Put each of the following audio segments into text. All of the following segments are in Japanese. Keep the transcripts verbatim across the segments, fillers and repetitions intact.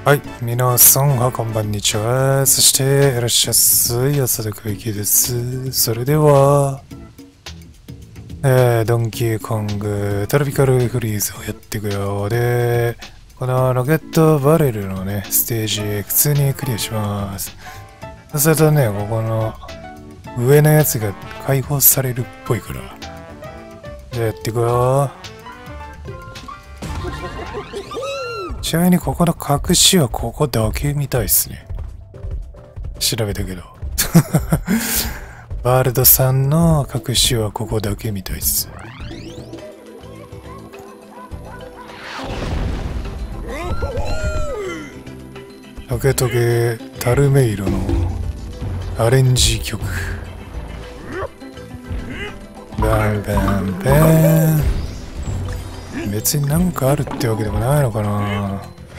はい、皆さんはこんばんにちは。そしていらっしゃいすい浅田小池です。それでは、えー、ドンキーコングトロピカルフリーズをやっていくようで、このロケットバレルのね、ステージ普通にクリアします。そうするとね、ここの上のやつが解放されるっぽいから。じゃあやっていくよ。ちなみにここの隠しはここだけみたいっすね。調べたけど。バールドさんの隠しはここだけみたいっす。トゲトゲタルメイロのアレンジ曲。バンバンバン。別になんかあるってわけでもないのかな。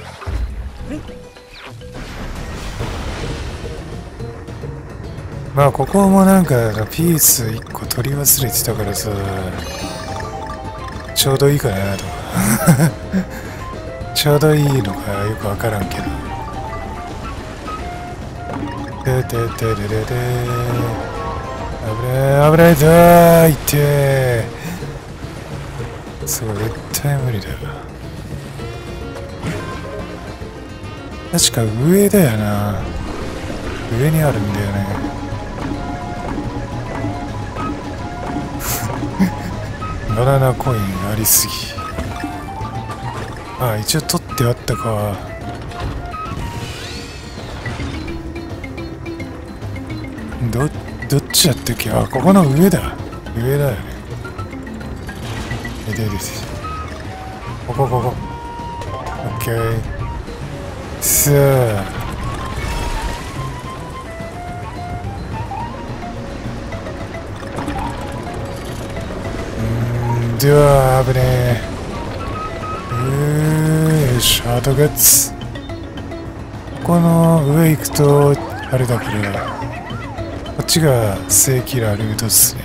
まあここもなんかピースいっこ取り忘れてたからさ、ちょうどいいかなとか。ちょうどいいのかよくわからんけど。てててれれれ、危ない危ないだーいってー。そう、絶対無理だよ。確か上だよな。上にあるんだよね。バナナコインありすぎ。あ、一応取ってあったか。ど、どっちだったっけ。あ、ここの上だ。上だよね。でででここここ。オッケー。さあ。では危ねえ。うーよし、ハートゲッツ。この上行くとあれだから、こっちが正規なルートっすね。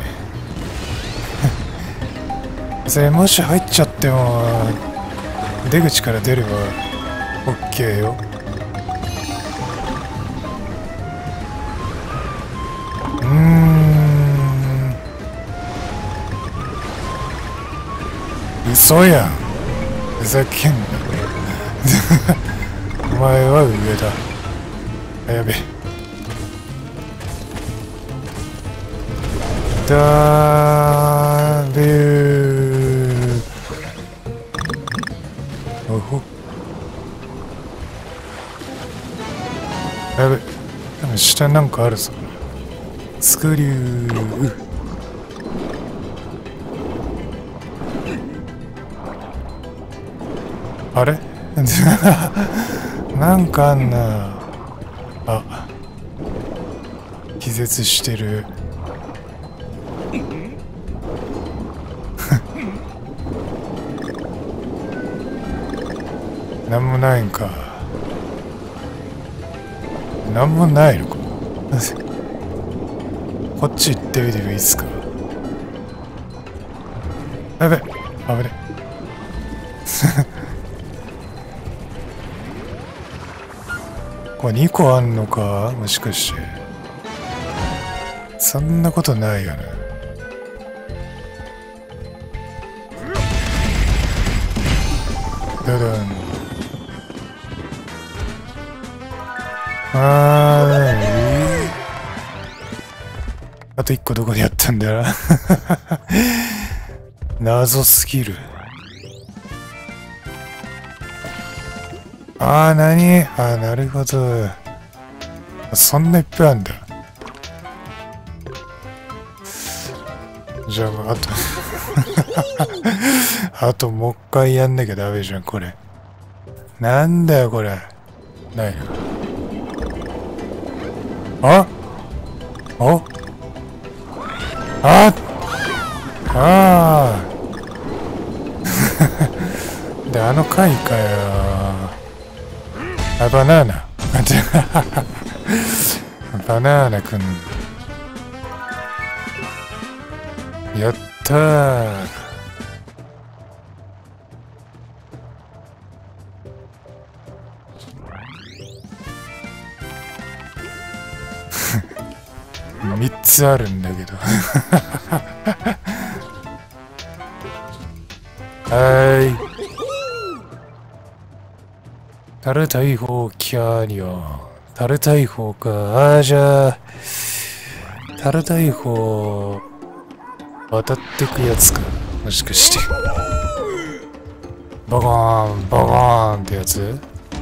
それもし入っちゃっても出口から出れば OK よ。うーん、嘘やん。ふざけんな。お前は上だ。あ、やべ。ダービュー。おほ。やべ。でも下なんかあるぞ。スクリュー。あれなんかあんな。あ、気絶してる。なんもないんか。なんもないのか。こっち行ってみてもいいっすか。やべ、危ね。これにこあんのか、もしかして。そんなことないよね。ダダン。あー、あといっこどこでやったんだよな。謎すぎる。あー、なに？あー、なるほど。そんないっぱいあんだ。じゃあ、あと。あともう一回やんなきゃダメじゃん、これ。なんだよ、これ。ないな。あおああー。で、あの回かよ。あ、バナナ。バナナくん。やったー。 つあるんだけどはい樽大砲キャニオン樽大砲かあーじゃあ樽大砲渡ってくやつかもしかしてバコーンバコーンってやつ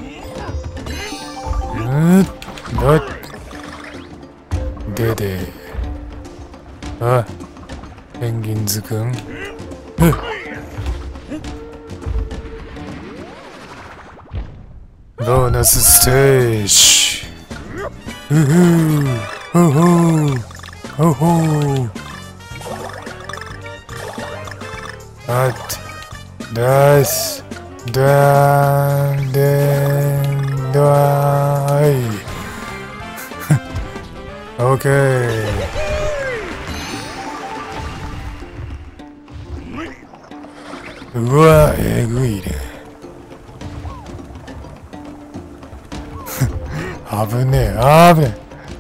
うんだでであペンギンズくんうっボーナスステージうふーほほーほほーあっだーすだーんでーんだーいオッケーうわえぐいね危ねえあぶね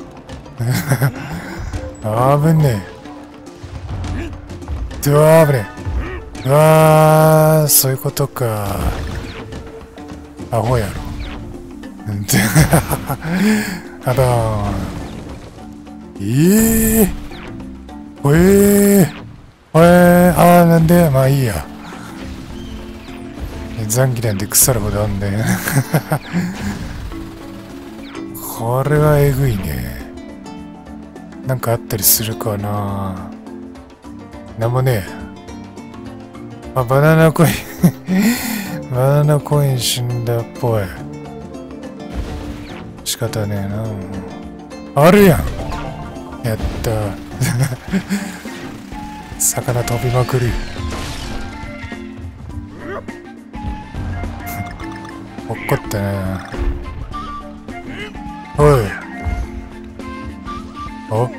えあぶねえどわぶねえあーそういうことかアホやろあだーんええー、ほえーほえーあーなんでまあいいや残機なんて腐るほどあんだよこれはえぐいねなんかあったりするかななんもねえあバナナコインバナナコイン死んだっぽい仕方ねえなあるやんやった魚飛びまくる怒ったなおいお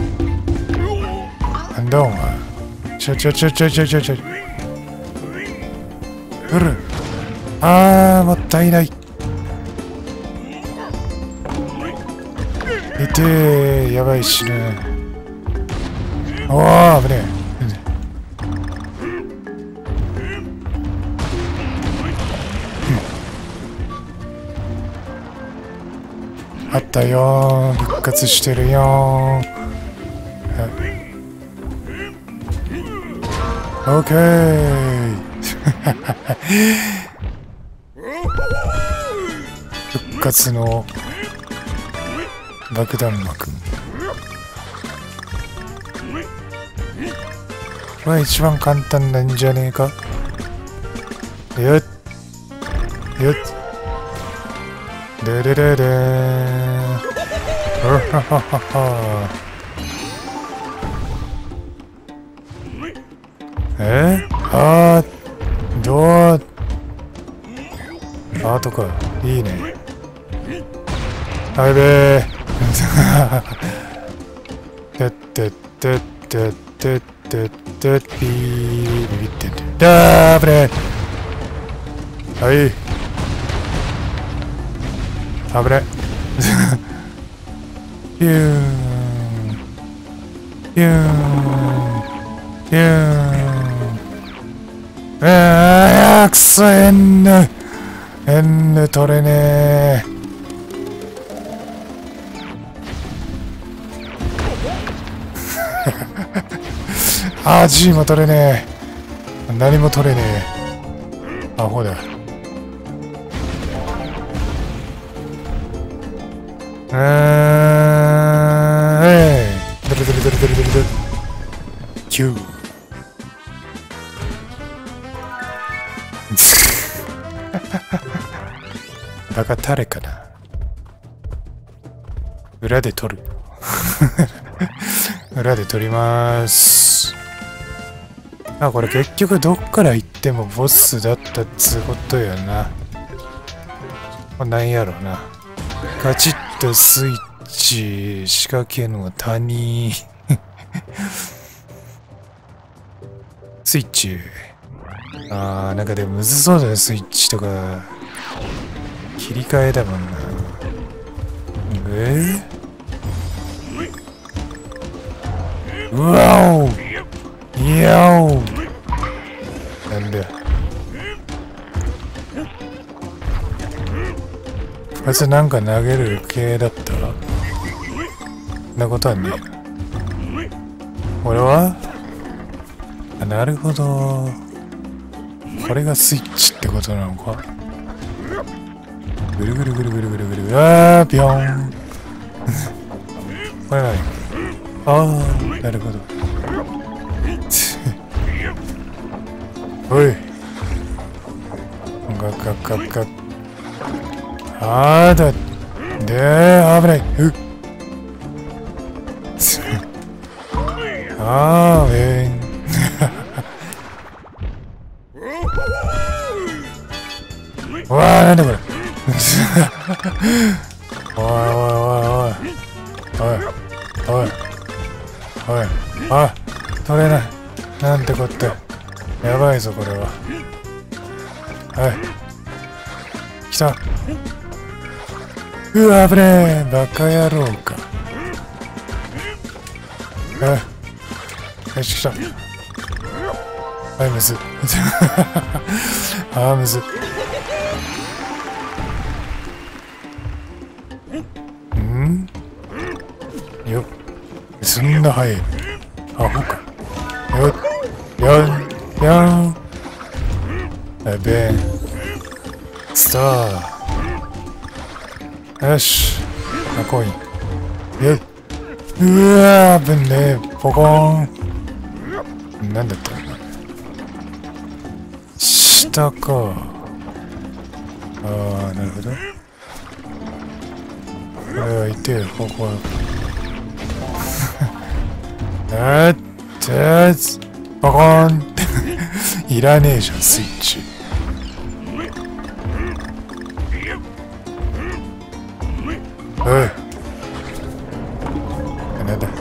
なんだお前ちょちょちょちょちょちょちょうるあーもったいないいてーやばい死ぬおー危ねえあったよー復活してるよーオッケー復活の爆弾幕これは一番簡単なんじゃねえかよっよっでれれれーはははははえあーどうあーとかいいねあやべえてってってってってってってピービビってんでだーぶねはい危ねピューンピューンピューンあーくそエンヌエンヌ取れねえあー G も取れねえ何も取れねえアホだあーえいドルドルドルドルドルドルキューバカタレかな裏で取る裏で取りまーすあこれ結局どっから行ってもボスだったっつうことやななんやろなガチッとスイッチ仕掛けの谷スイッチあーなんかでもむずそうだねスイッチとか切り替えだもんなえー、 うわおいやおなんだよ。あいつなんか投げる系だった？そんなことはねえな。俺はあ、なるほど。これがスイッチってことなのか。ぐるぐるぐるぐるぐるぐるぐる。あー、ぴょん。これ何？あー、なるほど。おい。ガッガッガッガッ。あーだ。でー、危ない。うっ。あー、えーん。うわー、なんだこれ。おいおいおいおい。おい。おい。おい。あ、取れない。なんてこって。やばいぞ、これは。はい。来た。うわ、危ねえ。バカ野郎か。はい。よし、来た。はい、むず。あー、むず。んよっ。そんな早い。アホか。よっ。よん。よん。やべえ。スター。よし。あ、コイン。よっ。うわー、ぶんねえ。ポコーン。なんだったの？下か。ああ、なるほど。これはいてよ、ここは。あっ、あっ、ポコーン。いらねえじゃん、スイッチ。おい。なんだ。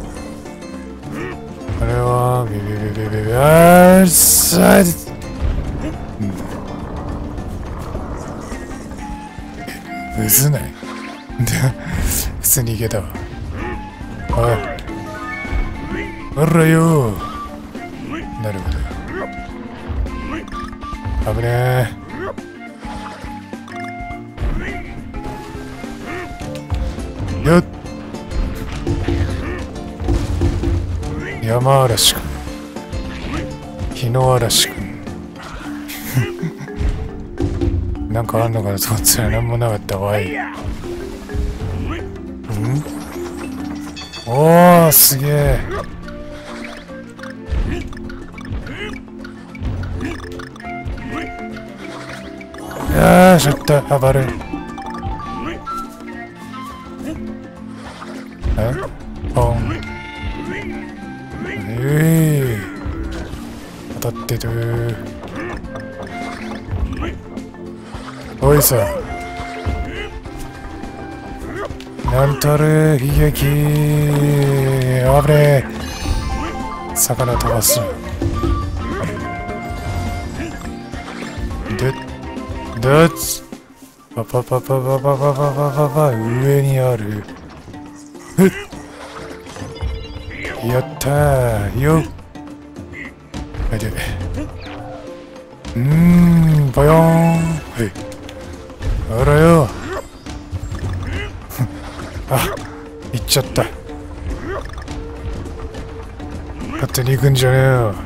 これは、ビビビビビビ、あー、さあ、むずない？普通にいけたわ。おい。おらよー。なるほど。危ねえ。よっ。山嵐くん。日の嵐くん。なんかあんのかなと思ったら何もなかったわい。ん？おー、すげえ。あー、ちょっと暴れる。え？ポン。えー。当たってる。おいさ。なんたる悲劇。あぶねえ。魚飛ばす。で、でっパパパパパパパパパパパ上にある。ふっ。やったーよっ。はいで。うーん、ぽよーん。はい。あらよ。あ、行っちゃった。勝手に行くんじゃねえよ。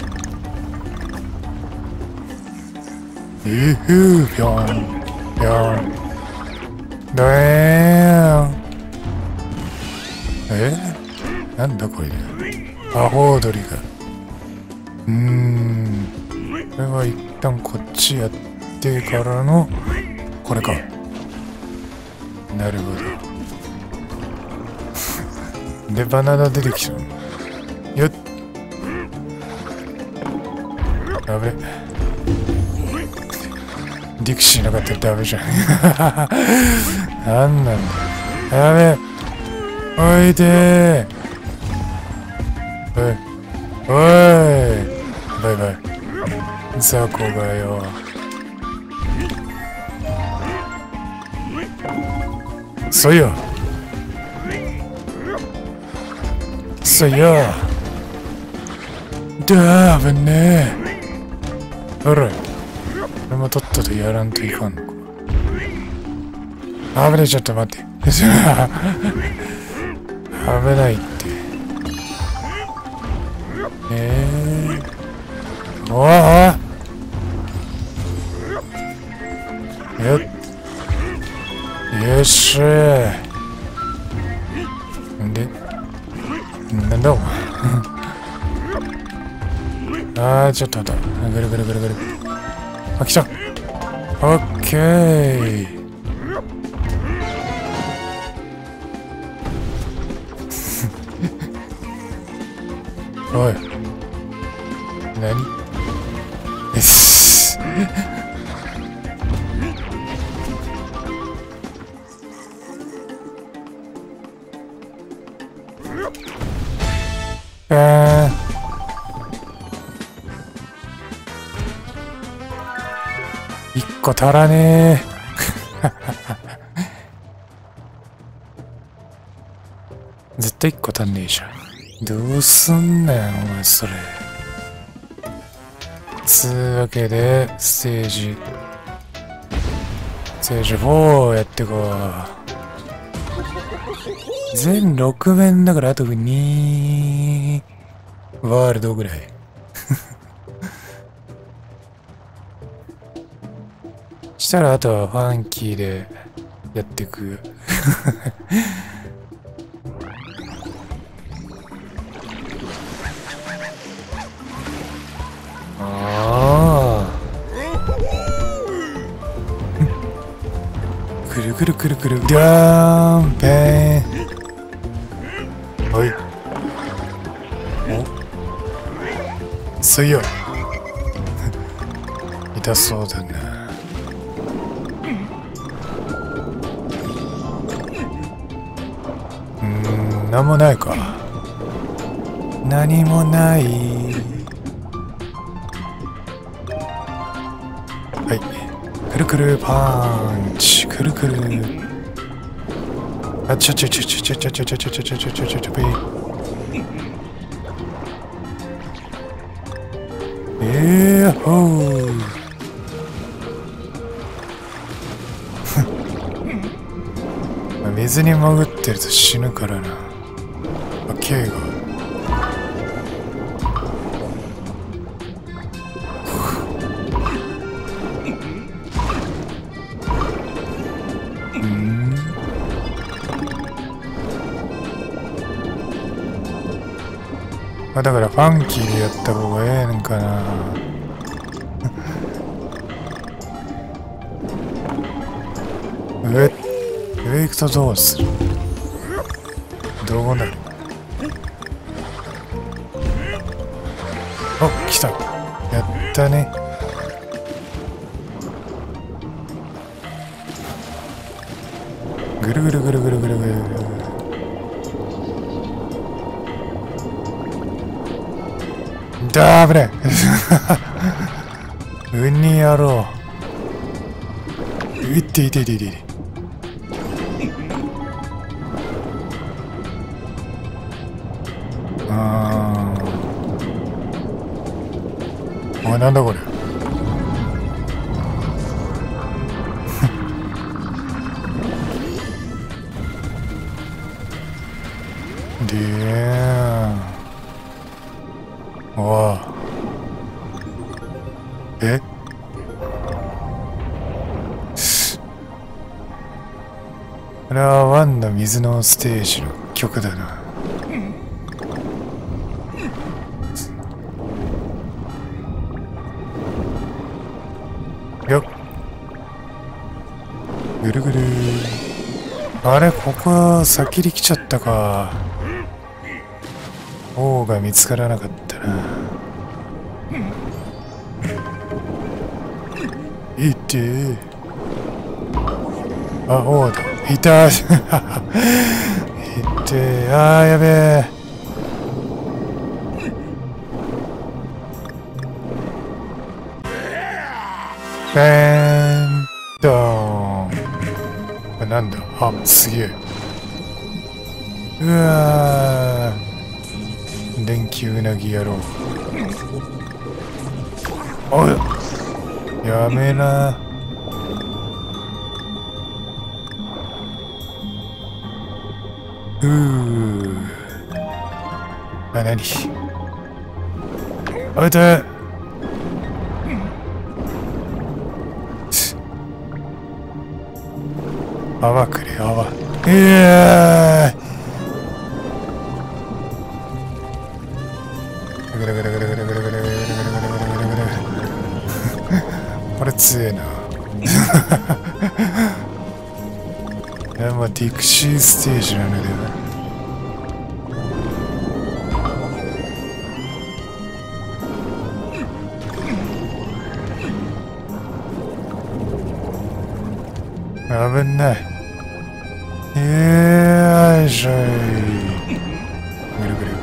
えふー、ぴょん、ぴょん。どえーん。え？なんだこれ。アホ踊りが。うーん。これは一旦こっちやってからの、これか。なるほど。で、バナナ出てきちゃう。よっ。ダメ。ディクシーなかったらダメじゃん。なんなんだ。やべ。おいでー。おい。おい。バイバイ。雑魚がよ。そうよ。そうよ。 だー、危ねえ。ほら、これもとっととやらんといかんのか。危ねえ、ちょっと待って。危ないって。えー、おおよっ。よっしゃー。んで、なんだお前。あー、ちょっと待った。ぐるぐるぐるぐる。あ、来た。オッケー。おい。何？えっす。あー。一個足らねえ。絶対一個足んねえじゃん。どうすんねん、お前それ。つうわけで、ステージ、ステージフォーやってこう。全ろく面だからあとにワールドぐらい。したらあとはファンキーでやっていく。ああ。くるくるくるくる。ダーンペン。はい。お。そういや。痛そうだな。うーん、なんもないか。何もない。はい。くるくるパンチ。くるくる。あちょちょちょちょちょちょちょちょちょちょちょちょちょちょちょ。えーほー。水に潜ってると死ぬからな。あ、ケイが。うん。あ、だからファンキーでやった方がええのかな。上上行くとどうする？どうなる？お、来た。やったね。ぐるぐるぐるぐるぐるぐるぐる。だーぶね。ウニ野郎。いっていていていていて。あー。おい、なんだこれ。でーん。おぉ。え？これはワンの水のステージの曲だな。よっ。ぐるぐる。あれ、ここは先に来ちゃったか。王が見つからなかったな。いってー。あ、王だ。いたー。いってー。あー、やべえ。ベーンドーン。これなんだ？あ、すげえ。うわー。 電気うなぎ野郎。おいやめな。うーあ、なにあいて泡くれ泡。いやーぐるぐるぐるぐるぐるぐるぐるぐるぐるぐるぐるぐる。これ強えな。いや、まあディクシーステージなのでは。危ない。よいしょい。ぐるぐる。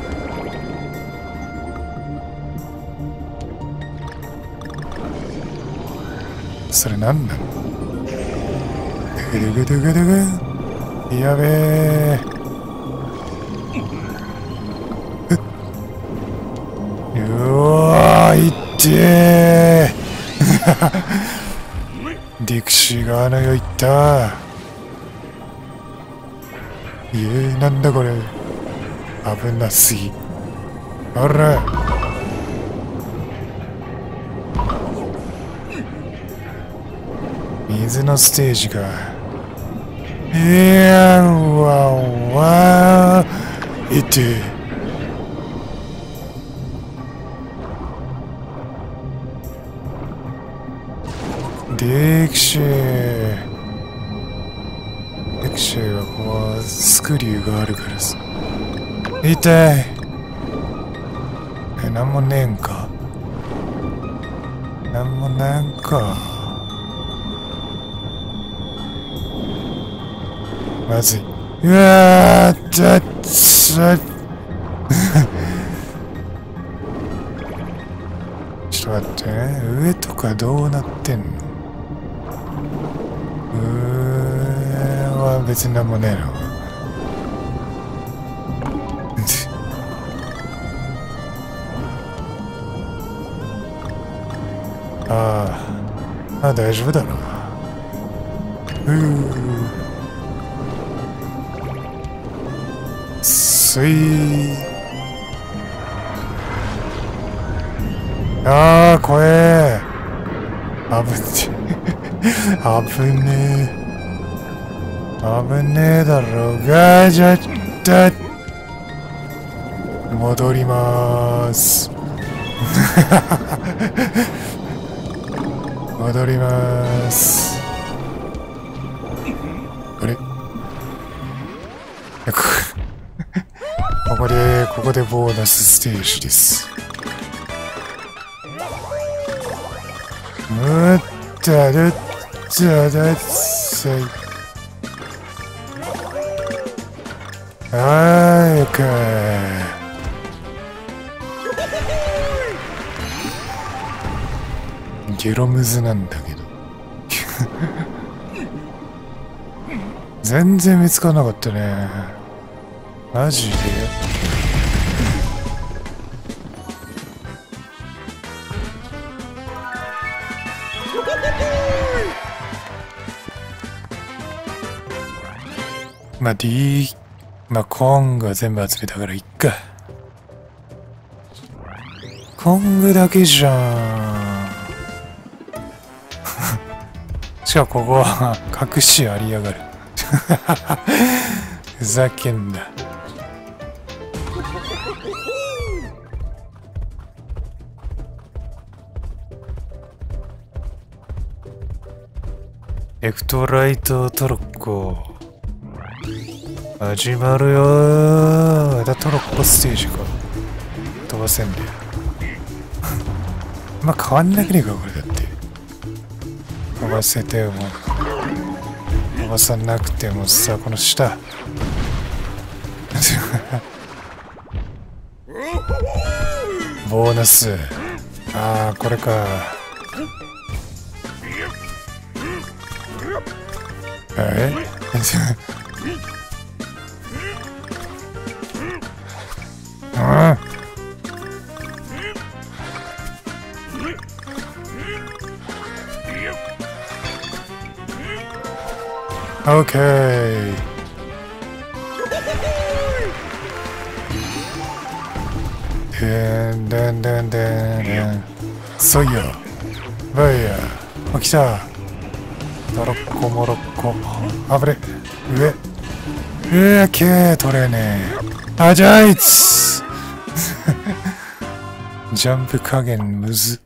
それなんなの？ぐるぐるぐるぐる。やべえ。うわー、いってー。ディクシーがあの世行った。いえ、なんだこれ。危なすぎ。あら。水のステージか。いやー、うわうわー。いて。ディクシー。ディクシーはこう、スクリューがあるからさ。痛い。え、なんもねえんか。なんもなんか。まずい。うわー、ちょっちょっちょっと待ってね。上とかどうなってんの？うーは別になんもねえの。ああ、あ、大丈夫だろう。うー。すい。ああ、怖え。危ねえ。危ねえ。危ねえだろうが、じゃった。戻りまーす。戻りまーす。あれここで、ここでボーナスステージです。むったるっただっさい。あーかー。ゲロムズなんだけど。全然見つからなかったね。マジで？まあ D、まあコングは全部集めたからいっか。コングだけじゃん。しかもここは隠しありやがる。ふざけんな。エクトライトトロッコ始まるよー。だトロッコステージか。飛ばせんだよ。まあ変わんなくねえかこれだって。飛ばせても飛ばさなくてもさ、この下ボーナス。ああこれか。えうんオッケー。でんでんでんでんでん。そいよ。バイヤー。起きた。モロッコモロッコ。あぶれ。上。うわけ取れねえ。あじゃいつ。ジャンプ加減むず。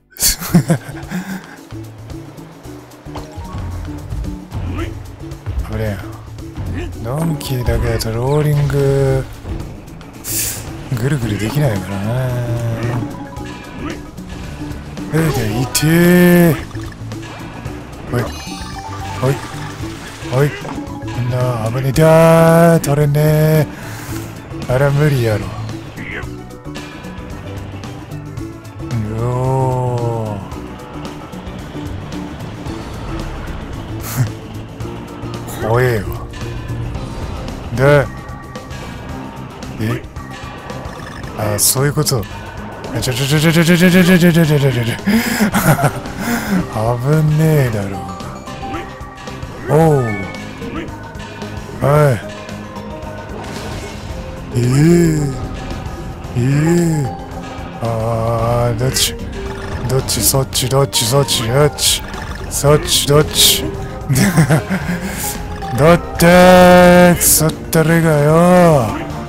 あぶれよ。ドンキーだけだとローリングぐるぐるできないからな。えでいてー。おいおいおいみんな危ねえだー。取れねえ。あら無理やろ。うおー怖えよ。でえあそういうこと。ちょちょちょちょちょちょちょちょちょちょちょちょちょちょ危ねえだろう。おうはいええええああどっちどっちそっちどっちそっちどっちそっちどっちだってくそったれがよ。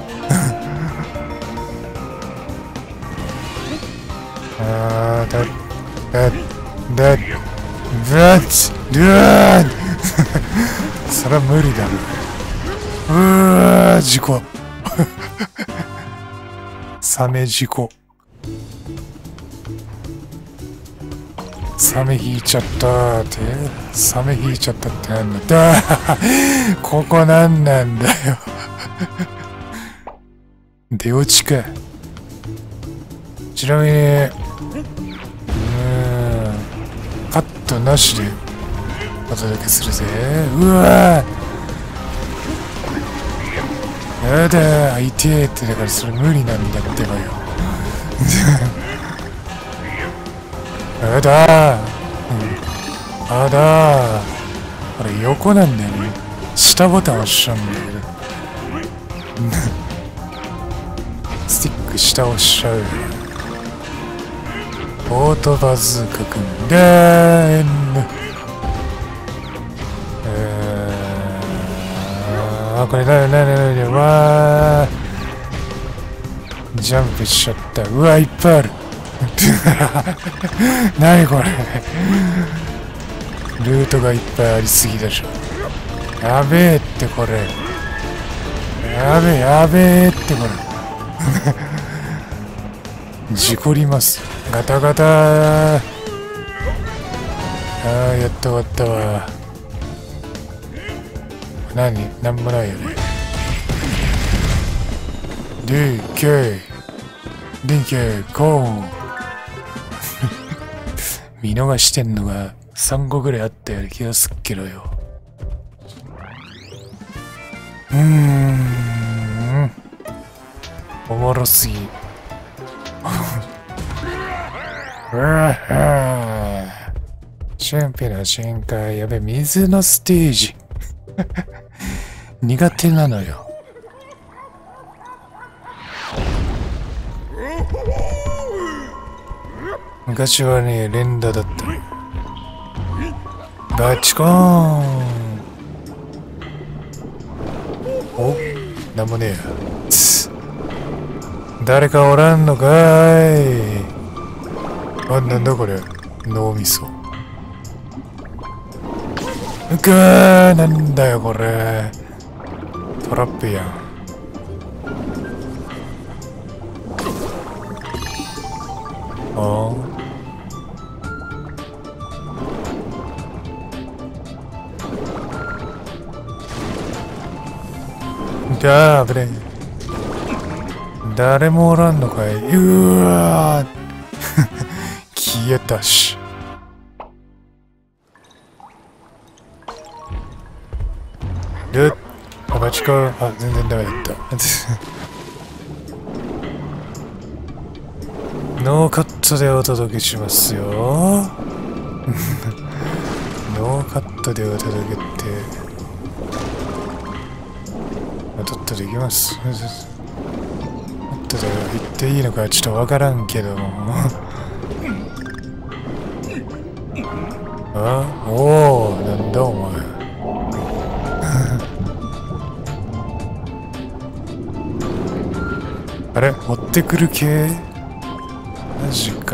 あーだだだだっだそりゃ無理だろ。うわ事故サメ事故サメ引いちゃったってサメ引いちゃったってなんだここなんなんだよ出落ちか。ちなみにうーんカットなしでお届けするぜ。うわやだー痛えってだからそれ無理なんだってばよやだー、うん、あだーこれ横なんだよね。下ボタン押しちゃうんだけどスティック下押しちゃう。オートバズーカくんでーん。えー、あこれなになになにわージャンプしちゃった。うわいっぱいあるなにこれルートがいっぱいありすぎでしょ。やべえってこれやべえやべえってこれ事故ります。ガタガター。あーやっと終わったわ。何なんもないよね。ディーケー ディーケー ゴー見逃してんのがさんこぐらいあったような気がすっけどよ。うーんおもろすぎうわあ神秘の深海やべ水のステージ苦手なのよ。昔はね連打だったの。バチコーンおなんもねえや。誰かおらんのかーい。あ、なんだこれ脳みそ。うかーなんだよこれトラップやん。ああだーぶれ誰もおらんのかい。うわー消えたし。であバチかあ全然ダメだったノーカットでお届けしますよノーカットでお届けってとっとと行きます。とっとと行っていいのかちょっとわからんけども。あ、おお、なんだお前。あれ、追ってくる系？マジか。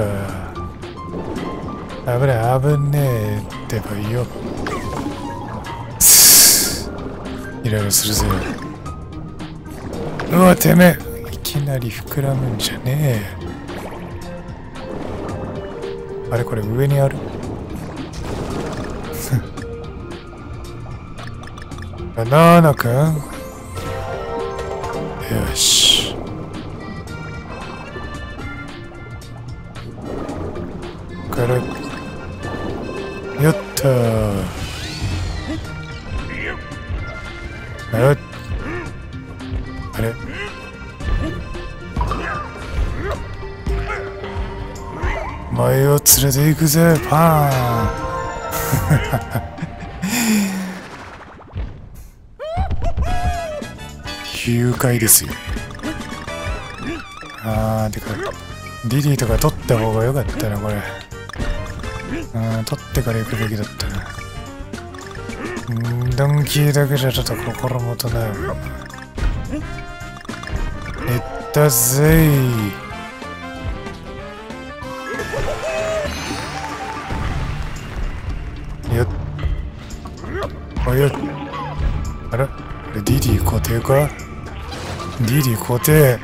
危ない、危ねえってばいいよ。イライラするぜ。うわ、てめえ。いきなり膨らむんじゃねえ。あれ、これ上にある？バナナくん？よし。これ。よっとー。よっ。あれ？前を連れて行くぜ、パーン。誘拐ですよ。あー、てか、リリーとか取った方が良かったな、これ。うん、取ってから行くべきだったな。うん、ドンキーだけじゃちょっと心もとない。行ったぜー。よっ。およっ。あれ？これ ディディ 固定か？ ディディ 固定。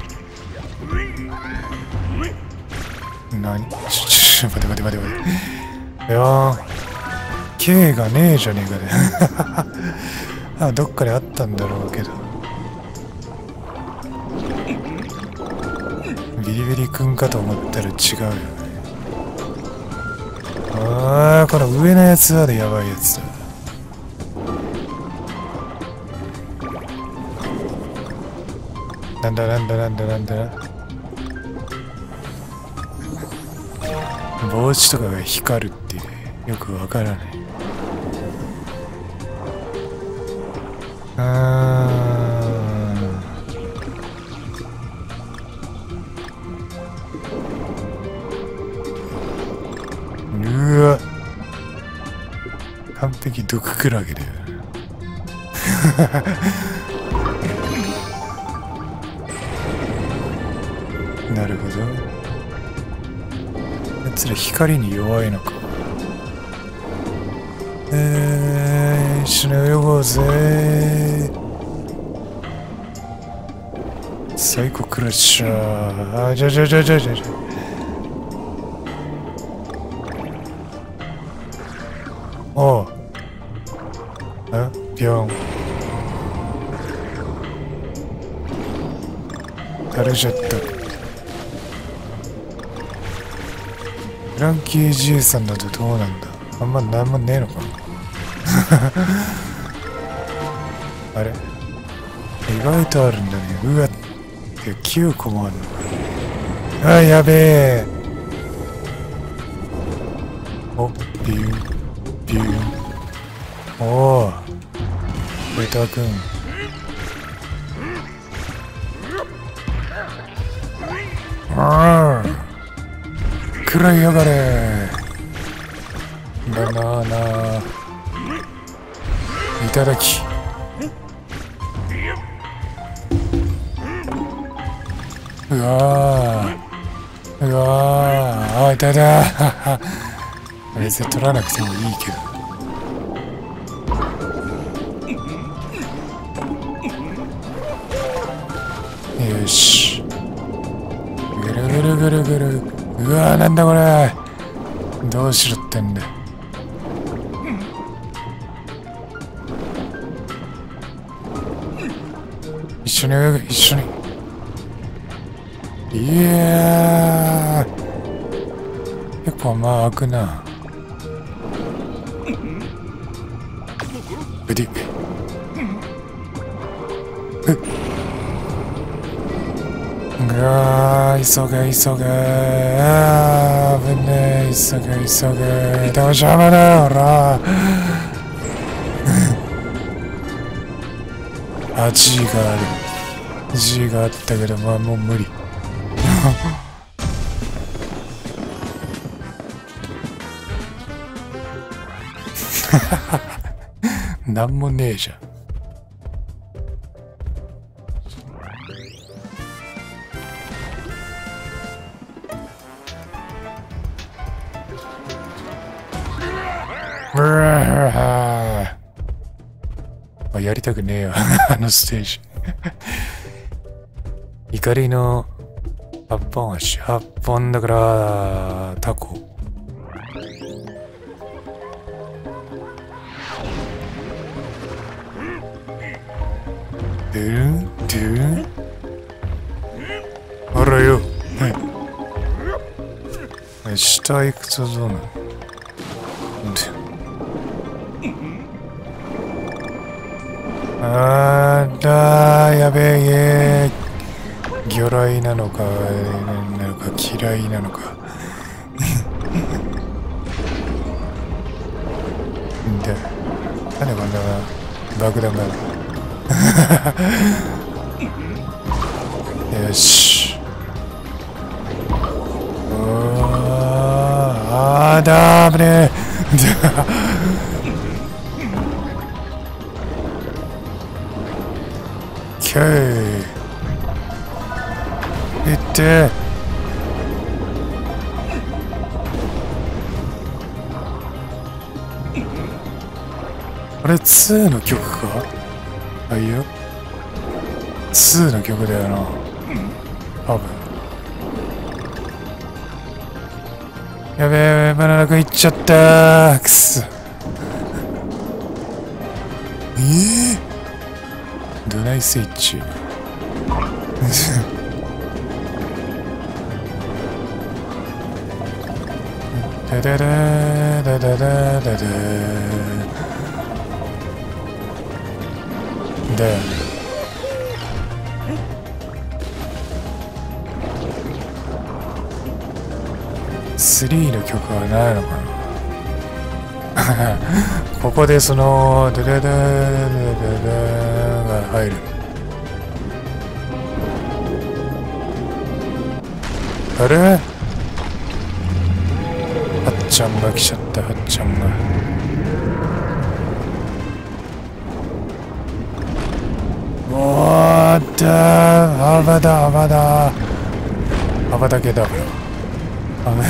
なに？ちょ、ちょ、待て待て待て待て。いやー、K がねえじゃねえかね。あ、どっかであったんだろうけど。ビリビリくんかと思ったら違うよね。あー、この上のやつはでやばいやつだ。なんだなんだなんだなんだ。帽子とかが光るってよくわからない。あー、うわ、完璧毒クラゲだよ。なるほど。やつら光に弱いのか。えー、一緒に泳ごうぜー。サイコクラッシャー。あ、じゃじゃじゃじゃじゃじゃ。おう。あ、ビョン。垂れちゃった。フランキーじいさんだとどうなんだ。あんまなんもねえのかな。あれ意外とあるんだね。うわっ、きゅうこもあるのか。あ、やべえ。お、ビュービュー。おお、ベタくん。ああ、食らいやがれ。バナナいただき。うわー、うわー、あ、いただ。別に取らなくてもいいけど。よし、ぐるぐるぐるぐる。うわー、なんだこれ。どうしろってんだ。一緒に泳ぐ、一緒に。いやー、結構まあ開くな。うでっ、うわー、急げ急げ。あー、危ねえ、急げ急げ。でも邪魔だよ、ほら。 あ、G がある。G があったけど、まあもう無理。なんもねえじゃん。あ、やりたくねえよ。あのステージ。怒りのはっぽん足。はっぽんだから、タコ。ドゥルンドゥルンあらよ。下行くとどうなの？あーだー、やべえ、魚雷なのか、なのか嫌いなのか。で、なんでこんな爆弾がある？よし。あーだー、危ねえ。キャーいってあれツーの曲か？あ、いいよツーの曲だよな多分。やべえ、バナナ君行っちゃったー、くそ。えー、どないスイッチ。ダダダダダダダダだよね。スリーの曲はないのかな。ここでそのダダダダダダが入る。あれ？はっちゃんが来ちゃった。はっちゃんがおーだー、アバだアバだアバだけだ。あめ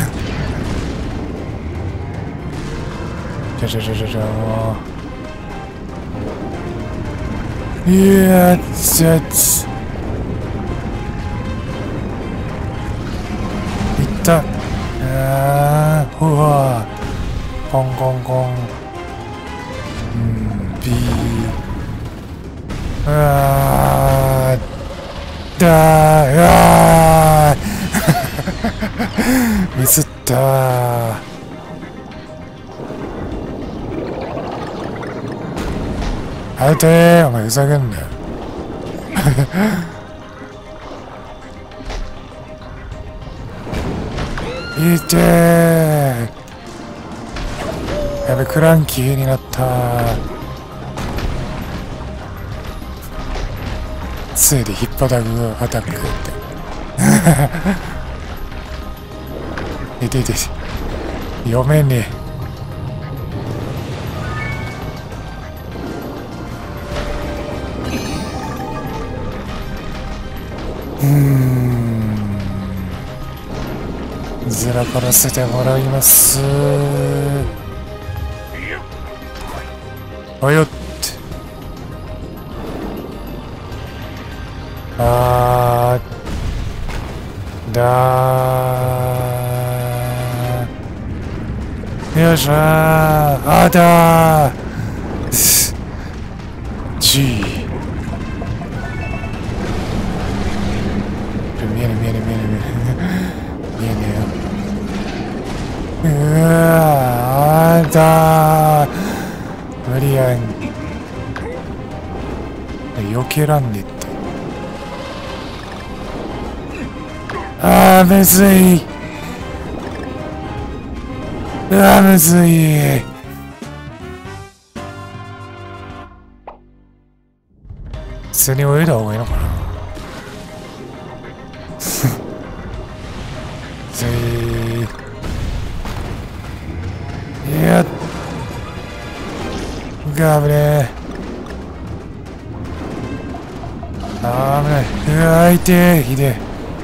じゃじゃじゃじゃじゃもういやつやついった。あーうわコンコンコンうんビーあーだーあーミスったー。あいてー、お前ふざけんなよ。いてー、やべクランキーになったー。ついでヒップアタックアタックっていていて読めねえ。うーんずらからせてもらいます。およってあーだーよっしゃーあーだー G 見えね見えね見えね見えね見えねえよ。うわーあーだー無理やん避けらんねって。あーむずい。うわむずい。 通に泳いだ方がいいのかな。ぜーいやっが危ねえ。あー危ない。うわー痛えひでえ。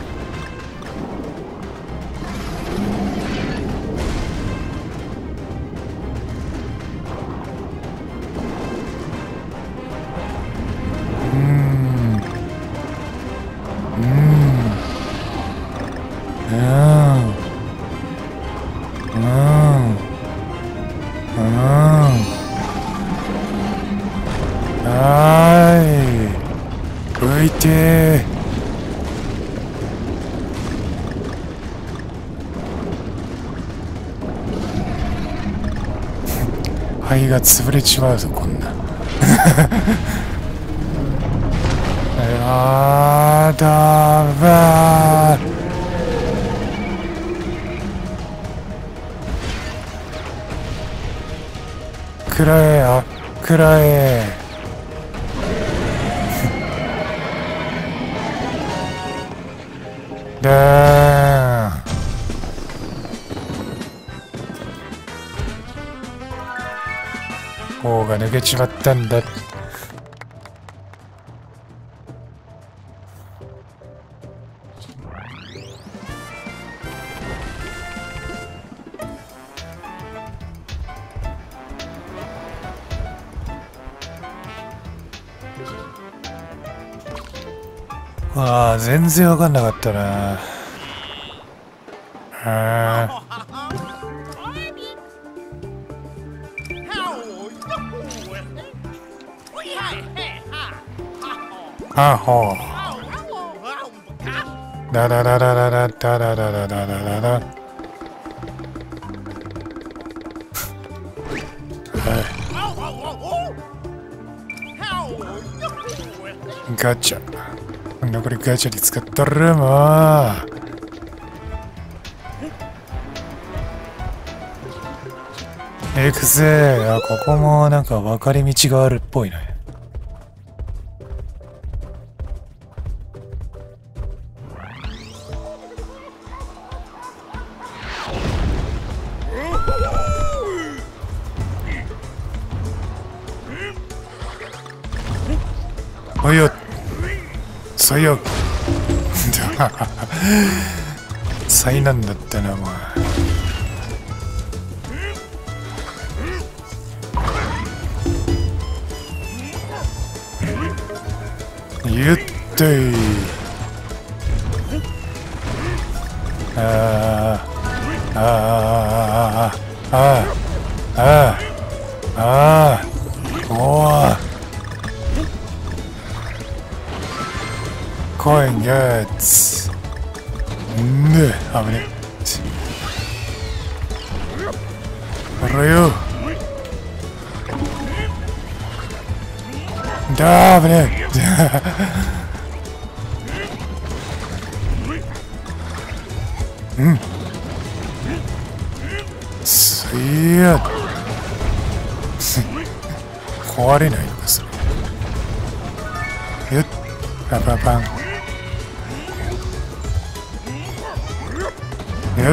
肺が潰れちまうぞこんな。やだばー。くらえあくらえ。だーん。頬が抜けちまったんだ。ああ、全然わかんなかったな。ああほう。だだだだだだだだだだだだだ。ガチャ。残りガチャに使ったらもう。エクセあ、ここもなんか分かれ道があるっぽいね。おいよ最悪。災難だったなお前。ゆってい。あああああああああおおコインゲッツんで危ねえ。ほらよだー危ねえ。うん最悪。壊れないのかそれ。よっパンパンパンよっ。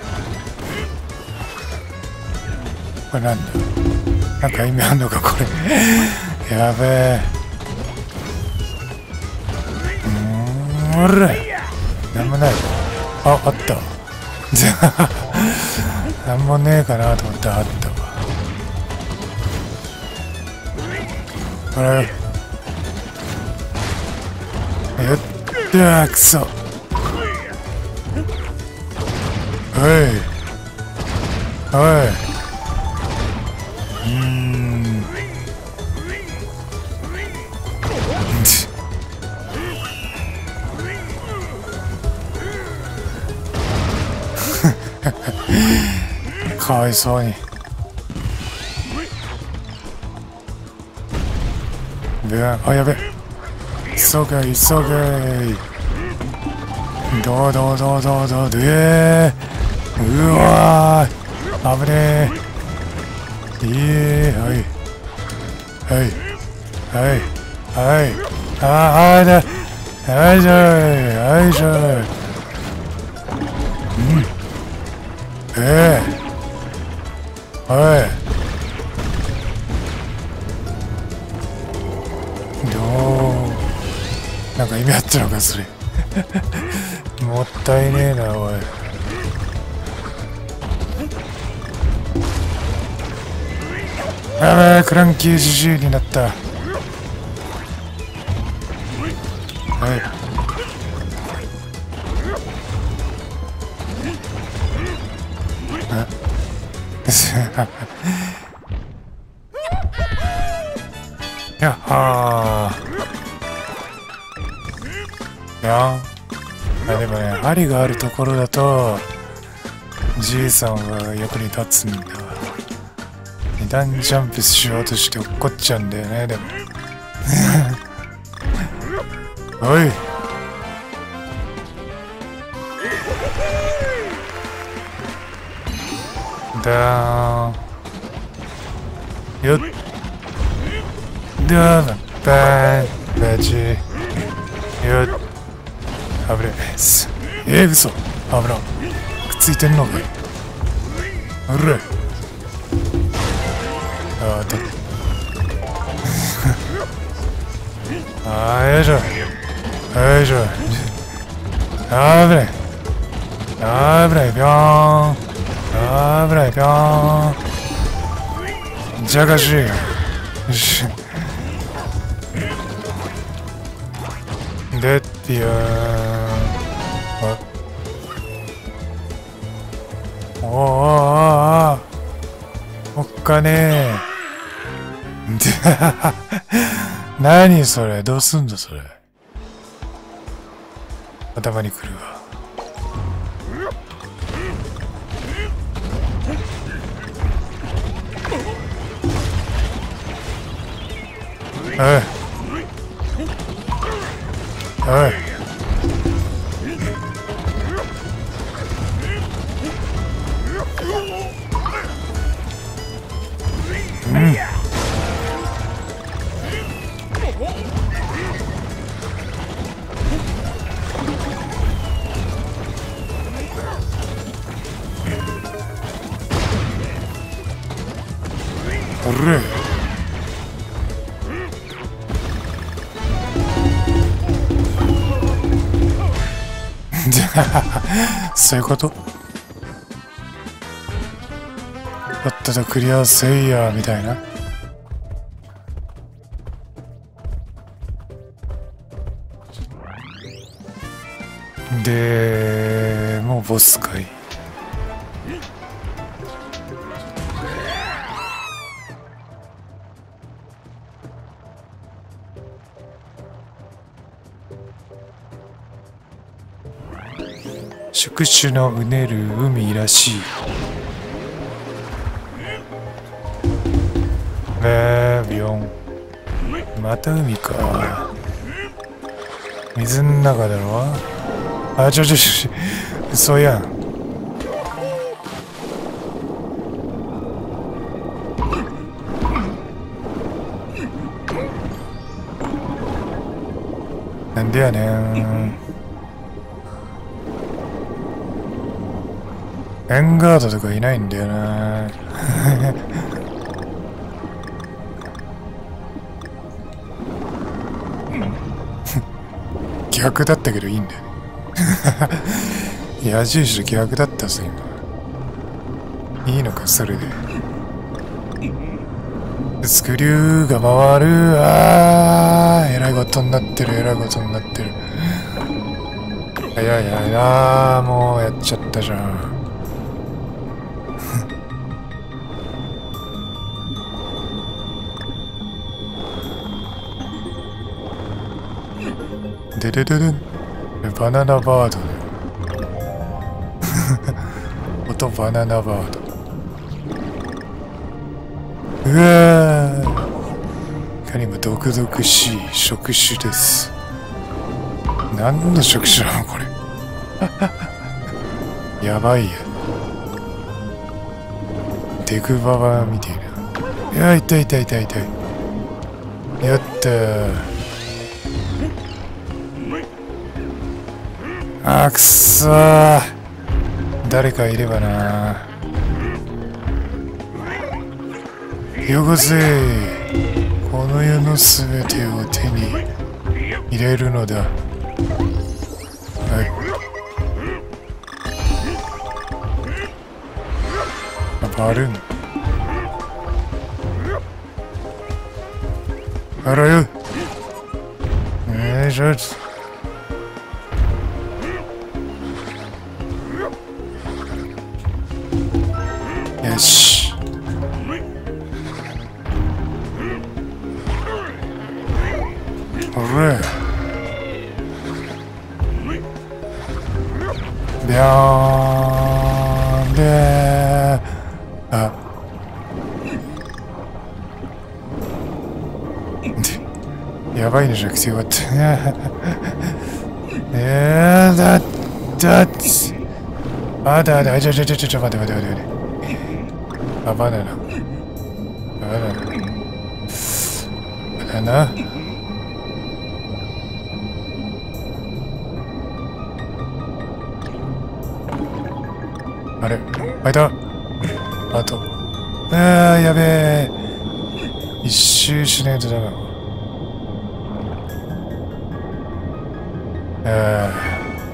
これなんだなんか意味あんのかこれ。やべえ。うーんおらなんもない。ああったじゃあなんもねえかなと思ったらあったわ。ほらよよったーくそ。おいおい。うーんかわいそうに。であやべ急げ急げ。どうどうどうどうどうでうわー危ねえ。いいはいはいはいはいああだあいしょあいしょ。うんええおいどうなんか意味あったのかそれもったいねえなおい。やばいクランキージジイになった。はいやっはーやあでもね針があるところだとじいさんは役に立つんだわ。二段ジャンプしようとして落っこっちゃうんだよね。でもおいだーよっだーバーンバチよっ危ねえすえー、嘘危なくっついてんのかい。うるいあーとあーよいしょよいしょあー危ないあー危ないぴょーんあー危ないぴょーんじゃかしいよしでってよーおおおおおっかねえ何それどうすんだそれ頭にくるわ。おいおいうんおれそういうこととっととクリアせいやみたいな。でもうボスかい。触手のうねる海らしい。えー、ビヨンまた海か。水の中だろ。あちょちょちょ嘘やん。なんでやねん。エンガードとかいないんだよな逆だったけどいいんだよね矢印逆だったぞ今。いいのかそれで。スクリューが回る。あーえらいことになってるえらいことになってる。いやいやいやもうやっちゃったじゃんででででバナナバード音バナナバード。うわーいかにも毒々しい触手です。何の触手なのこれやばいやデグババみたいな。いや痛い痛い痛い痛い。やったーあーくそー、誰かいればな。よこせ、この世のすべてを手に入れるのだ。はい。あ、バルーン。あらよ。よいしょ。よし。ほれ。ビャーンでー。あ。やばいのじゃなくてよかった。えーだ、だっつ。あ、だ、だ、ちょちょちょちょちょ、待って待って待って待って。あ、バナナ。バナナ。バナナ。あれ、開いた。あと。あー、やべえ。一周しないとダメだ。あー。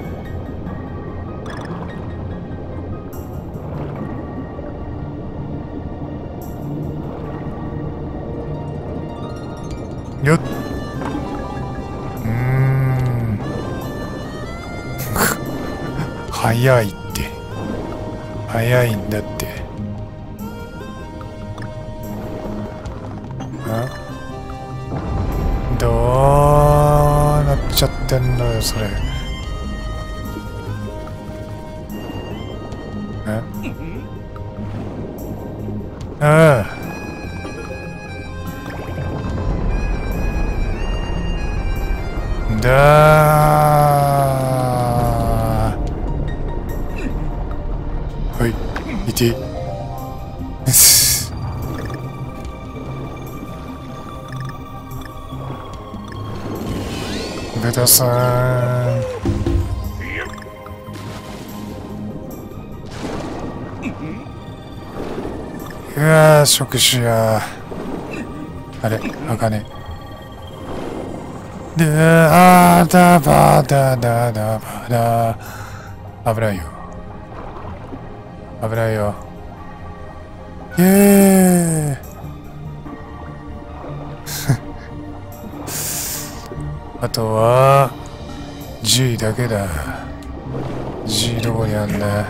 よっ。うーん。早いって。早いんだって。あ？どうなっちゃってんのよ、それ。え？ああ。だー。はい、いて。ベタさん。うわー、触手や。あれ、あかね。で、あーだばだだだばだ。危ないよ。危ないよ。イェーイ。あとは G だけだ。 G どこにあんだ。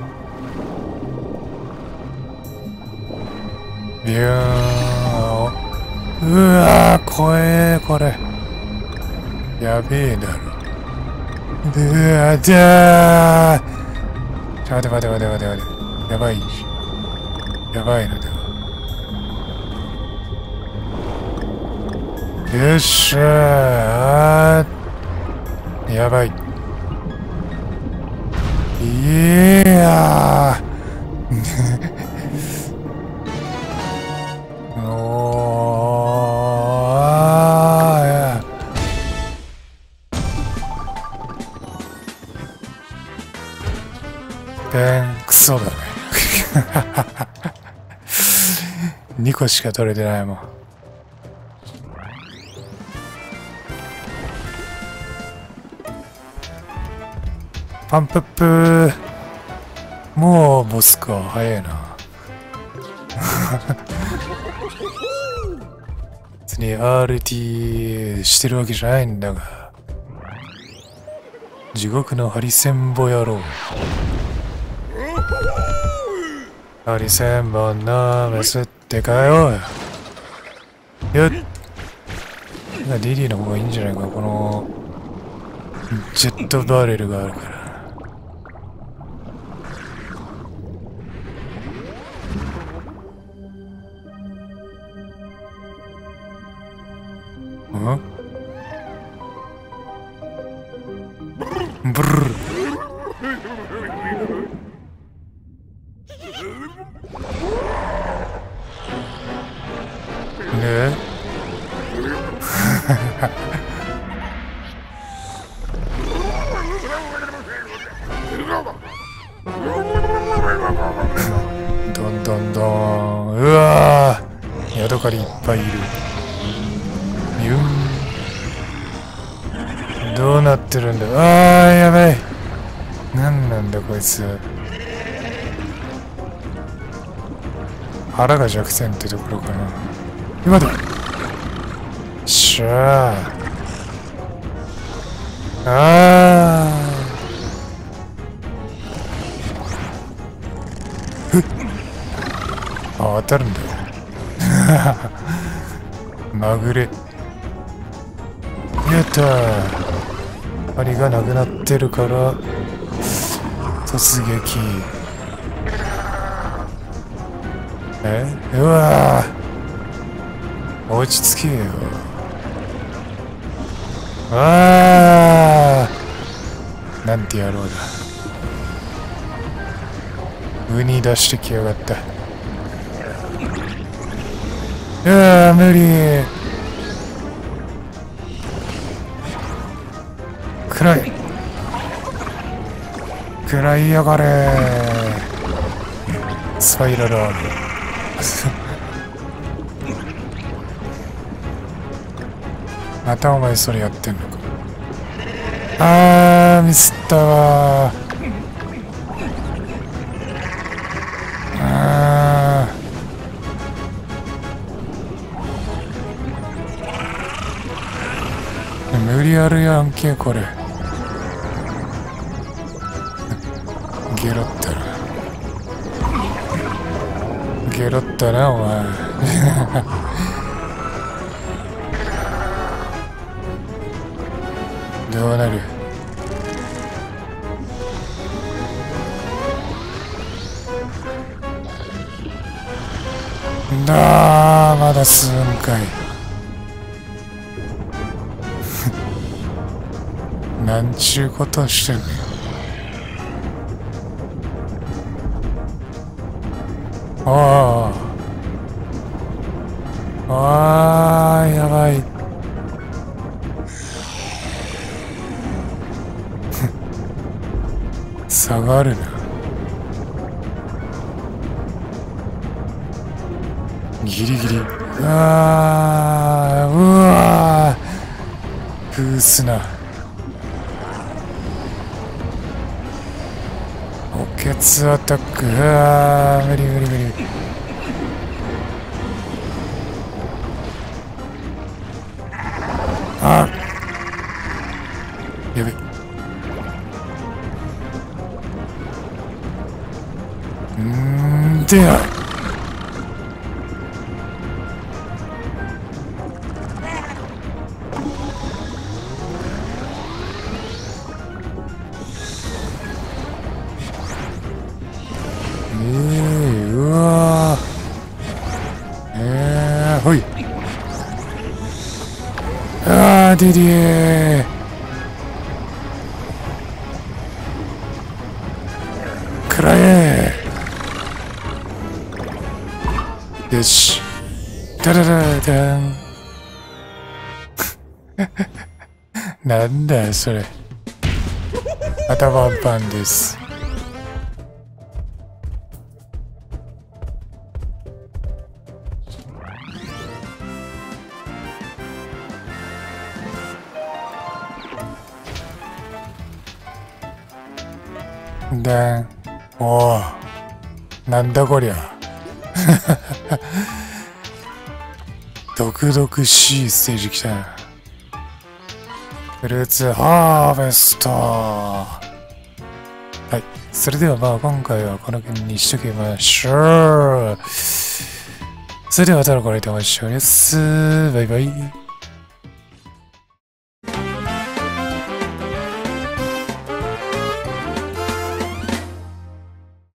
ビューン。うわー、怖えー、これ。やべえだろ。うわー、じゃー。ちょ、待て待て待て待て待て。やばい。やばいのでは。よっしゃー。やばい。いやー。おー。ペンクソだね。にこしか取れてないもん。パンプップー。もうボスか。早いな。別に アールティー してるわけじゃないんだが。地獄のハリセンボ野郎。ハリセンボンのメスってかよ。よっ。リリーの方がいいんじゃないか。このジェットバレルがあるから。ん？ブルル。ねんどん。うわー、ヤドカリいっぱいいる。ユン。どうなってるんだ。あー、やばい。なんなんだこいつ。腹が弱点ってところかな。今だ。しゃあ。あー。ふっ。あ、当たるんだよ。まぐれ。やったー。針がなくなってるから突撃。え、うわー、落ち着けよ。あー、なんて野郎だ。ウニ出してきやがった。うわー、無理。暗い。暗いやがれ。スパイラルアーム。またお前それやってんのか。あー、ミスったわー。あー、無理あるやんけこれ。ゲロったな。ゲロったなお前。どうなる。だー、まだすんかい。なんちゅうことしてんねん。ああ。ああ、やばい。下がるな。ギリギリ。うわー、うわー、フースな。補欠アタック。うわー、無理無理無理。あっ、やべ。うーん、でや。えー、うわー。えー、ほい。あー、デディー。くらえ。よし。ダララダン。なんだよそれ。頭パンです。で、おお、なんだこりゃ。毒々しいステージ来たな。フルーツハーベスト。はい、それではまあ今回はこの辺にしときましょう。それではまたのご来店お待ちしております。バイバイ。